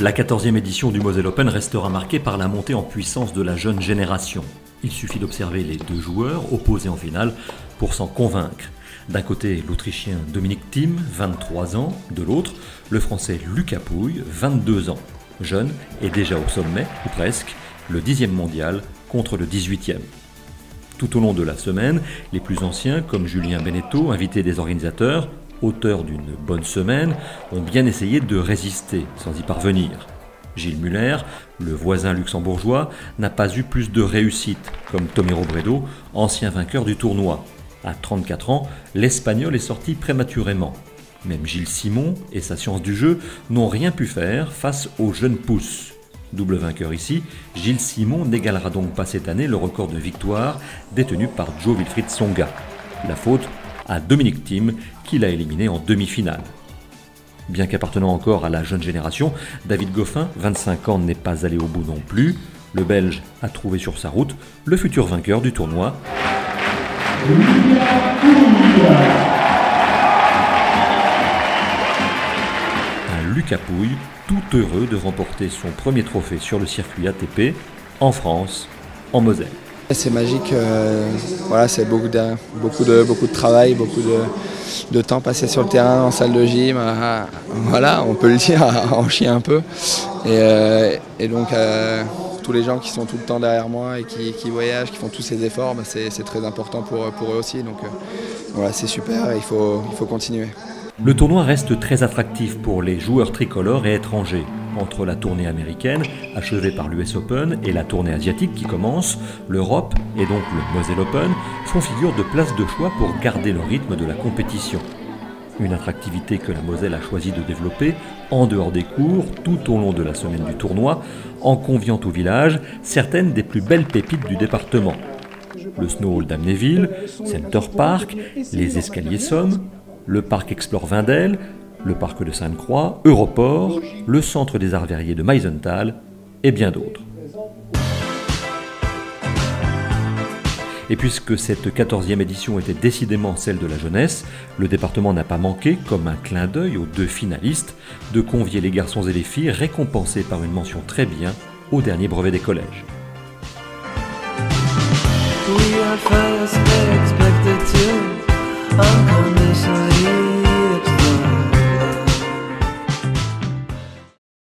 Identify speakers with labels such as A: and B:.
A: La 14e édition du Moselle Open restera marquée par la montée en puissance de la jeune génération. Il suffit d'observer les deux joueurs opposés en finale pour s'en convaincre. D'un côté, l'Autrichien Dominic Thiem, 23 ans, de l'autre, le Français Lucas Pouille, 22 ans. Jeune et déjà au sommet, ou presque, le 10e mondial contre le 18e. Tout au long de la semaine, les plus anciens, comme Julien Beneteau, invité des organisateurs, auteur d'une bonne semaine, ont bien essayé de résister sans y parvenir. Gilles Muller, le voisin luxembourgeois, n'a pas eu plus de réussite, comme Tommy Robredo, ancien vainqueur du tournoi. À 34 ans, l'Espagnol est sorti prématurément. Même Gilles Simon et sa science du jeu n'ont rien pu faire face aux jeunes pousses. Double vainqueur ici, Gilles Simon n'égalera donc pas cette année le record de victoire détenu par Jo-Wilfried Tsonga. La faute à Dominic Thiem, qui l'a éliminé en demi-finale. Bien qu'appartenant encore à la jeune génération, David Goffin, 25 ans, n'est pas allé au bout non plus. Le Belge a trouvé sur sa route le futur vainqueur du tournoi. Un Lucas Pouille, tout heureux de remporter son premier trophée sur le circuit ATP, en France, en Moselle.
B: C'est magique, voilà, c'est beaucoup de travail, beaucoup de temps passé sur le terrain, en salle de gym, voilà, on peut le dire, à en chier un peu. Et donc tous les gens qui sont tout le temps derrière moi et qui voyagent, qui font tous ces efforts, bah, c'est très important pour eux aussi. Donc voilà, c'est super et il faut continuer.
A: Le tournoi reste très attractif pour les joueurs tricolores et étrangers. Entre la tournée américaine, achevée par l'US Open, et la tournée asiatique qui commence, l'Europe, et donc le Moselle Open, font figure de place de choix pour garder le rythme de la compétition. Une attractivité que la Moselle a choisi de développer en dehors des cours, tout au long de la semaine du tournoi, en conviant au village certaines des plus belles pépites du département. Le Snow Hall d'Amnéville, Center Park, les Escaliers Somme, le Parc Explore Vindel, le Parc de Sainte-Croix, Europort, le Centre des Arts Verriers de Meisenthal et bien d'autres. Et puisque cette 14e édition était décidément celle de la jeunesse, le département n'a pas manqué, comme un clin d'œil aux deux finalistes, de convier les garçons et les filles récompensés par une mention très bien au dernier brevet des collèges. We